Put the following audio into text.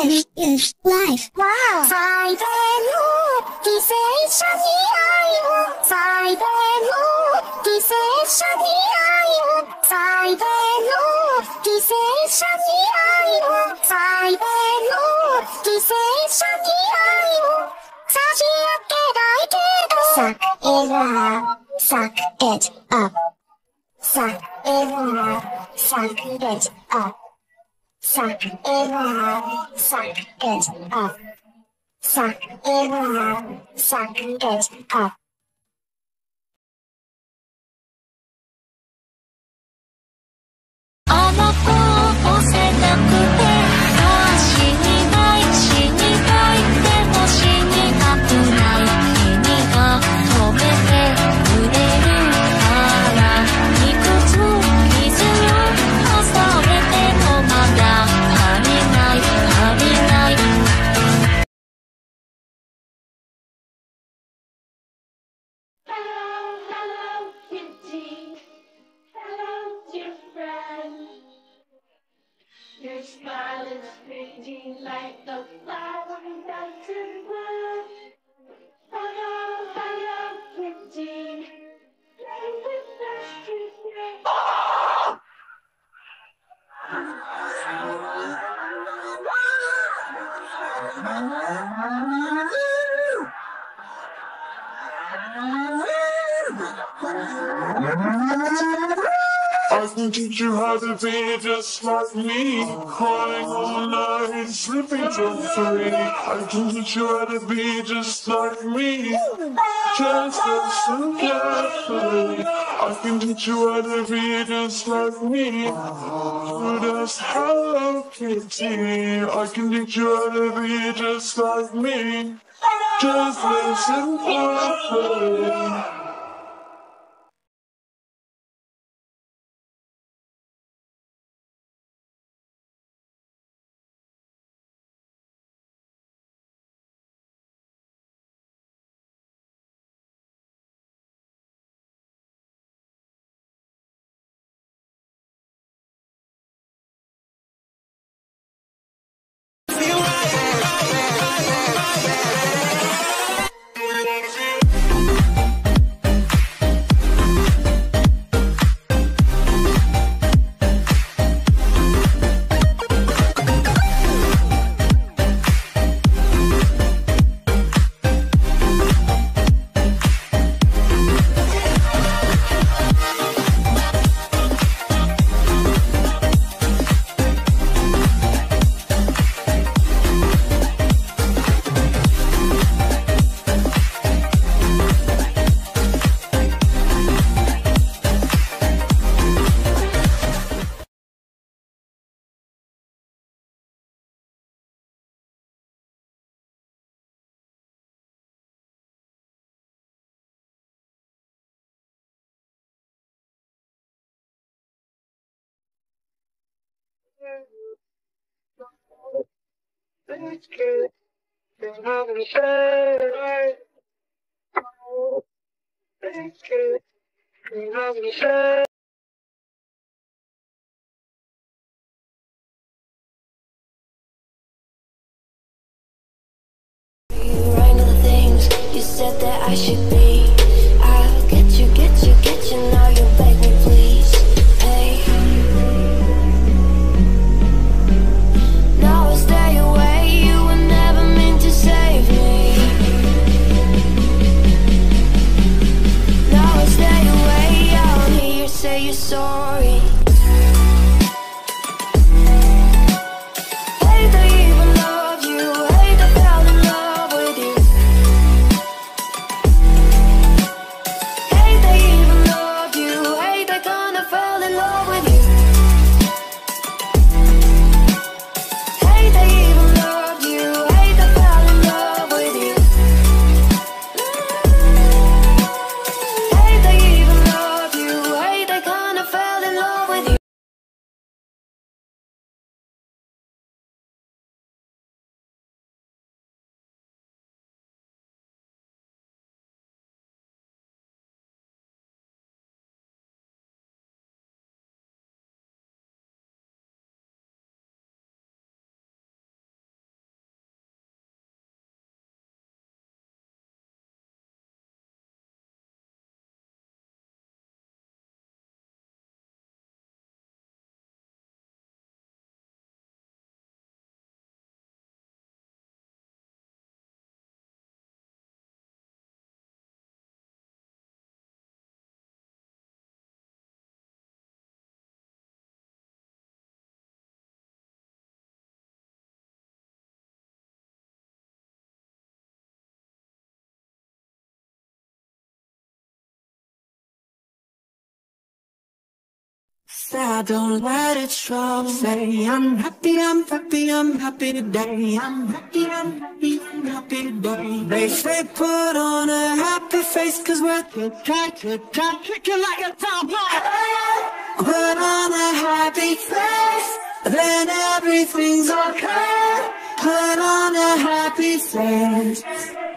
This is life. Wow! 最善の犠牲者に愛を最善の犠牲者に愛を最善の犠牲者に愛を最善の犠牲者に愛を差し上げたいけど Suck it up Suck it up Suck it up Suck it up Suck it up Suck it up Suck it up あの子を押せなくて死にたい死にたいでも死にたくない君が止めてくれるからいくつ傷を重ねてもまだ足りない足りない Hello, hello, Kitty. Hello, dear friend. Your smile is fading like the flower doesn't bloom. Hello, hello, Kitty. Play with the street lights. I can teach you how to be just like me. Crying all night, sleeping till 3. I can teach you how to be just like me. Just listen carefully. I can teach you how to be just like me. Just Hello Kitty. I can teach you how to be just like me. Just listen carefully. It's good. It's good. It's good. You right know the things you said that I should be. I'll get you, get you, get you. Now you beg me, please. Hey. Now I stay away. You were never meant to save me. Now I stay away. I don't hear you say you're sorry. Hate I even love you. Hate I fell in love with you. I don't let it show. Say I'm happy, I'm happy, I'm happy today. I'm happy, I'm happy, I'm happy today. They say put on a happy face, cause we're kicking like a tomboy. Put on a happy face, then everything's okay. Put on a happy face.